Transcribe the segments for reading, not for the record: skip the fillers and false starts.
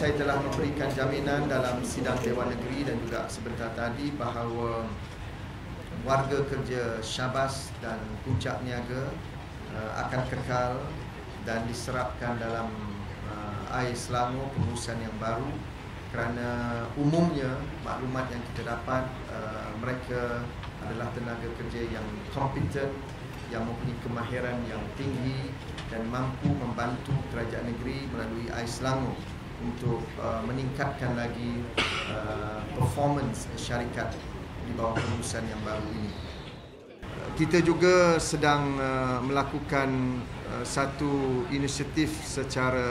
saya telah memberikan jaminan dalam sidang Dewan Negeri dan juga sebentar tadi bahawa warga kerja Syahbas dan Puncak Niaga akan kekal dan diserapkan dalam air Selangor pengurusan yang baru, kerana umumnya maklumat yang kita dapat mereka adalah tenaga kerja yang kompeten, yang mempunyai kemahiran yang tinggi dan mampu membantu kerajaan negeri melalui air Selangor untuk meningkatkan lagi performance syarikat di bawah pengurusan yang baru ini. Kita juga sedang melakukan satu inisiatif secara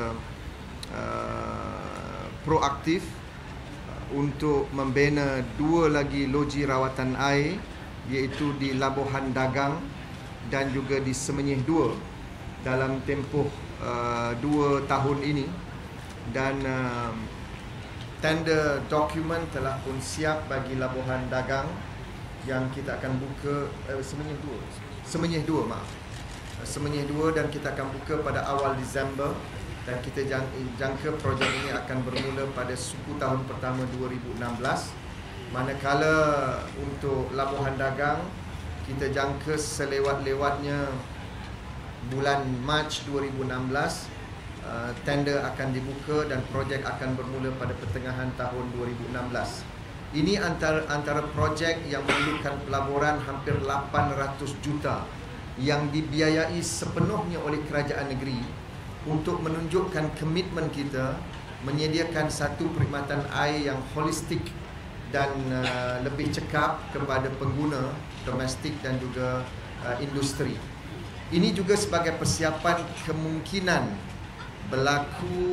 proaktif untuk membina 2 lagi loji rawatan air, iaitu di Labuhan Dagang dan juga di Semenyih 2 dalam tempoh 2 tahun ini. Dan tender dokumen telah pun siap bagi Labuhan Dagang yang kita akan buka Semenyih 2 dan kita akan buka pada awal Disember, dan kita jangka projek ini akan bermula pada suku tahun pertama 2016. Manakala untuk Labuhan Dagang kita jangka selewat-lewatnya bulan Mac 2016 tender akan dibuka dan projek akan bermula pada pertengahan tahun 2016. Ini antara projek yang memerlukan pelaburan hampir 800 juta yang dibiayai sepenuhnya oleh kerajaan negeri untuk menunjukkan komitmen kita menyediakan satu perkhidmatan air yang holistik dan lebih cekap kepada pengguna domestik dan juga industri. Ini juga sebagai persiapan kemungkinan berlaku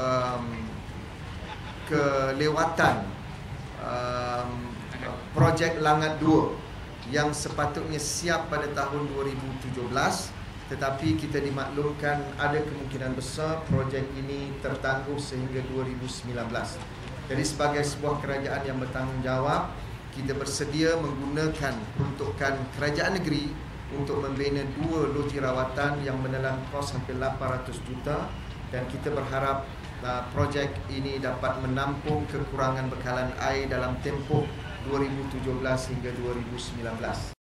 kelewatan projek Langat 2 yang sepatutnya siap pada tahun 2017, tetapi kita dimaklumkan ada kemungkinan besar projek ini tertangguh sehingga 2019. Jadi sebagai sebuah kerajaan yang bertanggungjawab, kita bersedia menggunakan peruntukan kerajaan negeri untuk membina 2 loji rawatan yang menelan kos hampir 800 juta, dan kita berharap projek ini dapat menampung kekurangan bekalan air dalam tempoh 2017 hingga 2019.